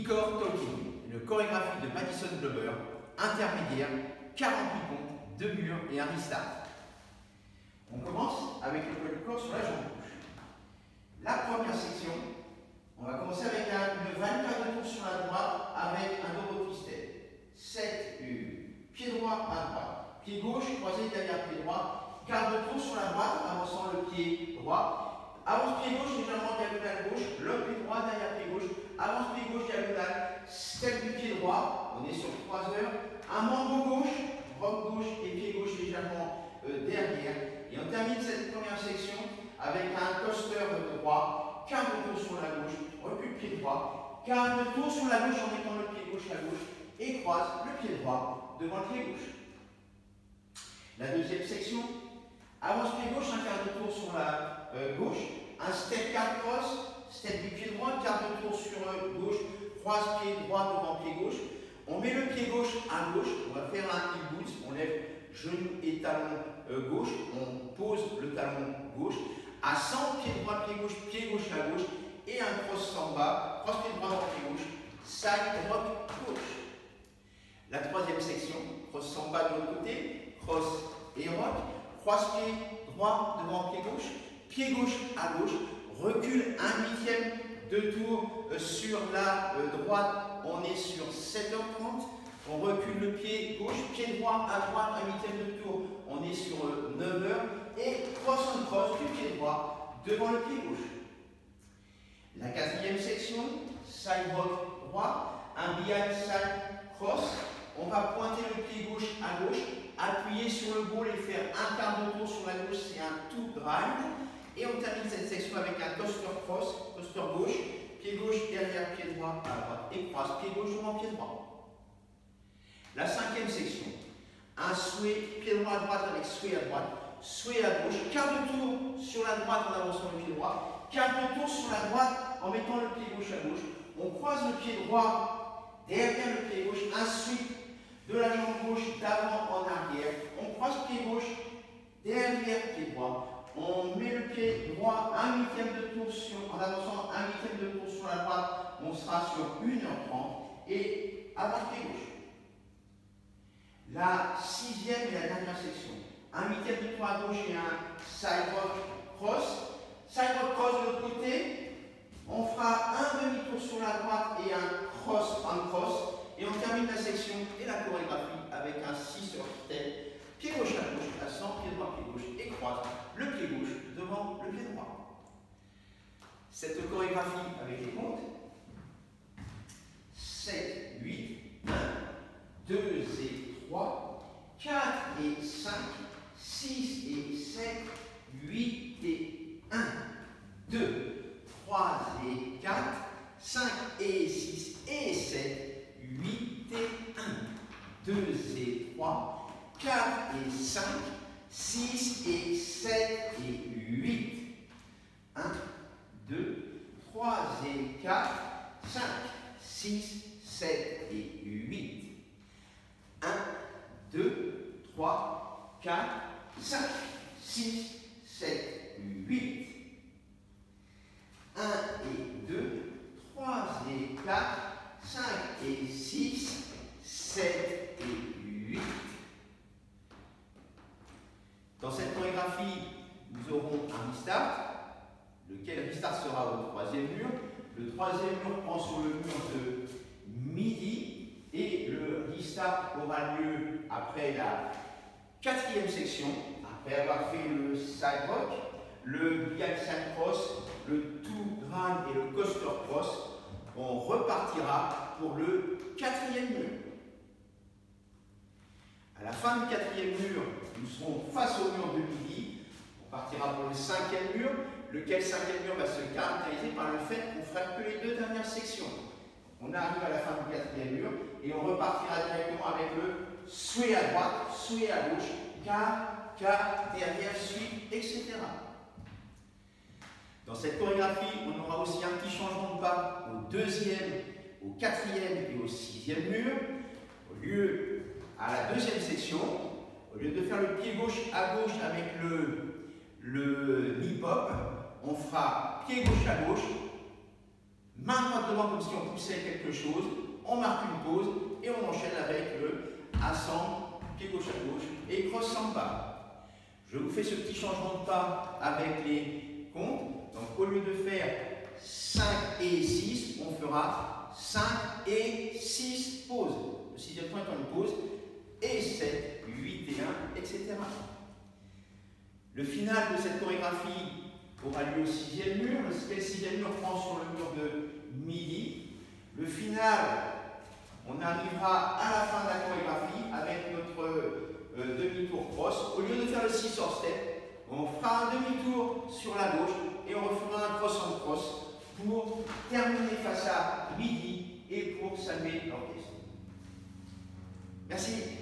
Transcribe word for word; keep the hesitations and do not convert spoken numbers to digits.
Nicor Talking, une chorégraphie de Madison Glover, intermédiaire, quarante-huit comptes, deux murs et un restart. On commence avec le poids du corps sur la jambe gauche. La première section, on va commencer avec un, une vingt-quatre de tours sur la droite avec un double twisted. sept, pied droit à droite, pied gauche croisé derrière pied droit, quart de tour sur la droite, avançant le pied droit. Avance pied gauche, légèrement diagonale gauche, le pied droit derrière pied gauche, avance pied gauche diagonale, step du pied droit, on est sur trois heures, un membre gauche, robe gauche et pied gauche légèrement euh, derrière. Et on termine cette première section avec un coaster droit, quart de tour sur la gauche, recule pied droit, quart de tour sur la gauche en mettant le pied gauche à gauche et croise le pied droit devant le pied gauche. La deuxième section, avance pied gauche, un quart de tour sur la euh, gauche, un step quart cross, step du pied droit, quart de tour sur euh, gauche, croise pied droit devant pied gauche. On met le pied gauche à gauche, on va faire un heel boot, on lève genou et talon euh, gauche, on pose le talon gauche, à cent, pied droit, pied gauche, pied gauche à gauche, et un cross samba, cross pied droit dans pied gauche, side rock gauche. La troisième section, cross samba de l'autre côté, cross et rock, croise pied droit devant pied gauche, pied gauche à gauche, recule un huitième de tour euh, sur la euh, droite, on est sur sept heures trente, on recule le pied gauche, pied droit à droite, un huitième de tour, on est sur euh, neuf heures, et cross on cross du pied droit devant le pied gauche. La quatrième section, side rock droit, un behind side cross, on va pointer le pied gauche à gauche, appuyer sur le ball et faire un quart de tour sur la gauche, c'est un two drive. Et on termine cette section avec un coaster cross, coaster gauche, pied gauche derrière pied droit à droite et croise, pied gauche devant pied droit. La cinquième section, un sway, pied droit à droite avec sway à droite, sway à gauche, quart de tour sur la droite en avançant le pied droit, quart de tour sur la droite en mettant le pied gauche à gauche, on croise le pied droit derrière le pied gauche, un sweep de la jambe gauche d'avant en arrière, on croise pied gauche derrière pied droit, on met le pied droit un huitième de tour sur, en avançant un huitième de tour sur la droite, on sera sur une heure trente et avant pied gauche. La sixième et la dernière section, un huitième de tour à gauche et un side rock cross. Side rock cross de l'autre côté, on fera un demi-tour sur la droite et un cross en cross. Et on termine la section et la chorégraphie avec un six heures step, pied gauche à gauche, à cent, pied droit, pied gauche, et croise le pied gauche devant le pied droit. Cette chorégraphie avec les comptes, sept, huit, un, deux et trois, quatre et cinq, six et sept, huit et un, deux, trois et quatre, cinq et six et sept, huit et un, deux et trois, quatre et cinq, six et sept et huit. un, deux, trois et quatre, cinq, six, sept et huit. un, deux, trois, quatre, cinq, six, sept, huit. un et deux, trois et quatre, cinq et six, sept et huit. Dans cette chorégraphie, nous aurons un restart, lequel restart sera au troisième mur. Le troisième mur prend sur le mur de midi et le restart aura lieu après la quatrième section, après avoir fait le side rock, le behind side cross, le two drive et le coaster cross. On repartira pour le quatrième mur. À la fin du quatrième mur, nous serons face au mur de midi. On partira pour le cinquième mur, lequel cinquième mur va se caractériser par le fait qu'on ne fera que les deux dernières sections. On arrive à la fin du quatrième mur et on repartira directement avec le sway à droite, sway à gauche, quart, quart, derrière, sweep, et cetera. Dans cette chorégraphie, on aura aussi un petit changement de pas au deuxième, au quatrième et au sixième mur. Au lieu, à la deuxième section, au lieu de faire le pied gauche à gauche avec le, le hip-hop, on fera pied gauche à gauche, main droite devant comme si on poussait quelque chose, on marque une pause et on enchaîne avec le assemble, pied gauche à gauche et cross samba. Je vous fais ce petit changement de pas avec les comptes. Donc au lieu de faire cinq et six, on fera cinq et six pauses. Le sixième point étant une pause, et sept, huit et un, et cetera. Le final de cette chorégraphie aura lieu au sixième mur. Le sixième mur prend sur le mur de midi. Le final, on arrivera à la fin de la chorégraphie avec notre euh, demi-tour cross. Au lieu de faire le six hors step, on fera un demi-tour sur la gauche et on refera un cross en cross pour terminer face à midi et pour saluer l'orchestre. Merci.